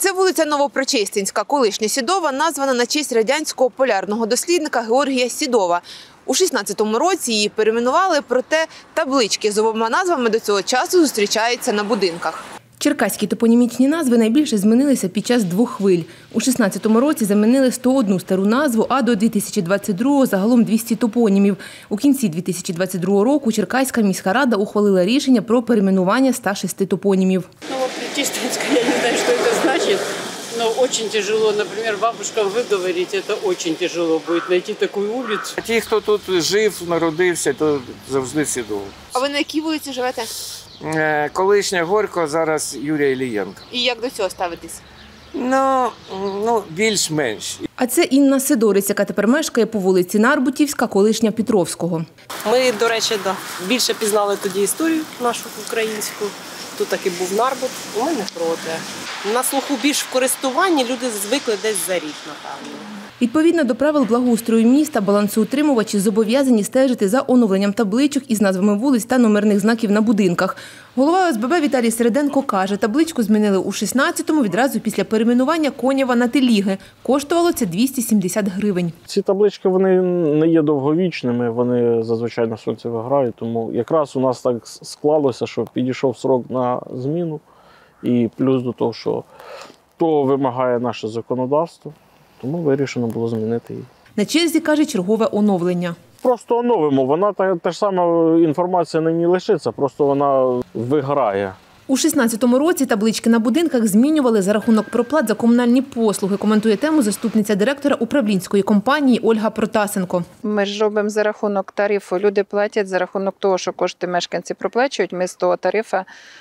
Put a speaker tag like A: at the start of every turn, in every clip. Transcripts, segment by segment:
A: Це вулиця Новопрочистинська, колишня Сідова, названа на честь радянського полярного дослідника Георгія Сідова. У 16-му році її перейменували, проте таблички з обома назвами до цього часу зустрічаються на будинках.
B: Черкаські топонімічні назви найбільше змінилися під час двох хвиль. У 16-му році замінили 101 стару назву, а до 2022-го загалом 200 топонімів. У кінці 2022 року Черкаська міська рада ухвалила рішення про перейменування 106 топонімів.
C: Новопрочистинська, я не знаю, що це значить. Но очень тяжело, например, бабушкам выговорить, это очень тяжело будет найти такую улицу.
D: Ті, хто тут жив, народився, то завжди Сідово.
A: А ви на якій вулиці живете?
D: Колишня Горько, зараз Юрія Іллієнка.
A: І як до цього ставитесь?
D: Ну, більш-менш.
B: А це Інна Сидорець, яка тепер мешкає по вулиці Нарбутівська, колишня Петровського.
E: Ми, до речі, більше пізнали тоді історію нашу українську. Тут таки був Нарбут, і ми не проти. На слуху більш в користуванні люди звикли десь за рік, напевно.
B: Відповідно до правил благоустрою міста, балансоутримувачі зобов'язані стежити за оновленням табличок із назвами вулиць та номерних знаків на будинках. Голова ОСББ Віталій Середенко каже, табличку змінили у 16-му відразу після перейменування Конєва на Теліги. Коштувало це 270 гривень.
F: Ці таблички вони не є довговічними, вони зазвичай на сонці виграють. Тому якраз у нас так склалося, що підійшов срок на зміну. І плюс до того, що то вимагає наше законодавство. Тому вирішено було змінити її.
B: На черзі, каже, чергове оновлення.
F: Просто оновимо. Вона та ж сама інформація на ній лишиться, просто вона виграє.
B: У 16-му році таблички на будинках змінювали за рахунок проплат за комунальні послуги, коментує тему заступниця директора управлінської компанії Ольга Протасенко.
G: Ми ж робимо за рахунок тарифу. Люди платять за рахунок того, що кошти мешканці проплачують. Ми з того тарифу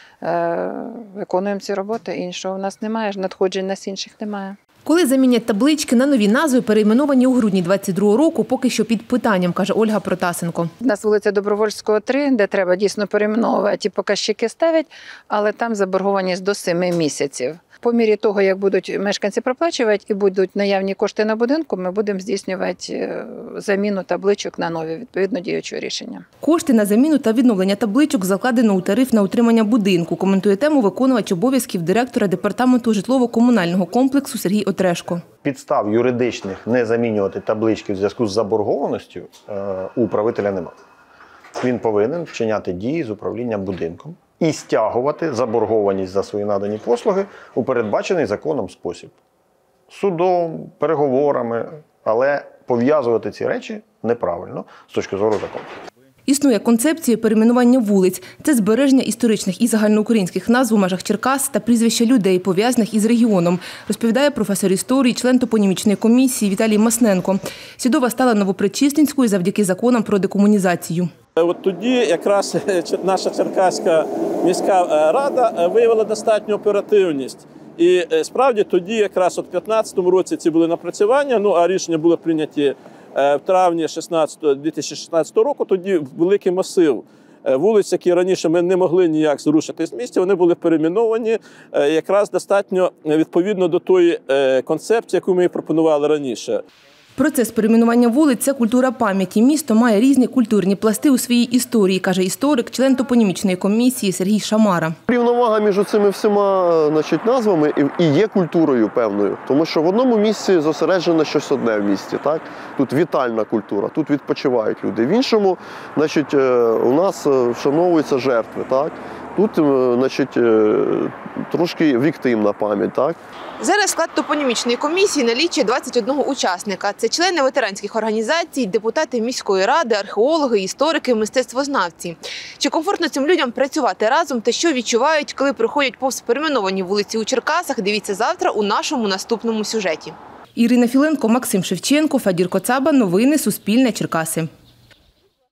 G: виконуємо ці роботи. Іншого в нас немає, надходжень нас інших немає.
B: Коли замінять таблички на нові назви, перейменовані у грудні 22-го року, поки що під питанням, каже Ольга Протасенко.
G: У нас вулиця Добровольського, 3, де треба дійсно перейменовувати, і показчики ставить, але там заборгованість до 7 місяців. По мірі того, як будуть мешканці проплачувати і будуть наявні кошти на будинку, ми будемо здійснювати заміну табличок на нові, відповідно діючого рішення.
B: Кошти на заміну та відновлення табличок закладено у тариф на утримання будинку, коментує тему виконувач обов'язків директора департаменту житлово-комунального комплексу Сергій Отрешко.
H: Підстав юридичних не замінювати таблички в зв'язку з заборгованістю у управителя немає. Він повинен вчиняти дії з управлінням будинком і стягувати заборгованість за свої надані послуги у передбачений законом спосіб. Судом, переговорами, але пов'язувати ці речі неправильно з точки зору закону.
B: Існує концепція перейменування вулиць. Це збереження історичних і загальноукраїнських назв у межах Черкас та прізвища людей, пов'язаних із регіоном, розповідає професор історії, член топонімічної комісії Віталій Масненко. Сідова стала Новопричистинською завдяки законам про декомунізацію.
I: От тоді якраз наша Черкаська міська рада виявила достатню оперативність. І справді тоді якраз у 2015 році ці були напрацювання, а рішення було прийняті в травні 2016 року. Тоді великий масив вулиць, які раніше ми не могли ніяк зрушити з місця, вони були перейменовані якраз достатньо відповідно до тої концепції, яку ми пропонували раніше.
B: Процес перейменування вулиць – це культура пам'яті. Місто має різні культурні пласти у своїй історії, каже історик, член топонімічної комісії Сергій Шамара.
J: Рівновага між цими всіма назвами і є культурою певною, тому що в одному місці зосереджено щось одне в місті. Так? Тут вітальна культура, тут відпочивають люди. В іншому у нас вшановуються жертви. Так? Тут трошки віктивна пам'ять. Так?
A: Зараз склад топонімічної комісії налічує 21 учасника. Це члени ветеранських організацій, депутати міської ради, археологи, історики, мистецтвознавці. Чи комфортно цим людям працювати разом та що відчувають, коли приходять повз перейменовані вулиці у Черкасах, дивіться завтра у нашому наступному сюжеті.
B: Ірина Філенко, Максим Шевченко, Фадір Коцаба. Новини Суспільне. Черкаси.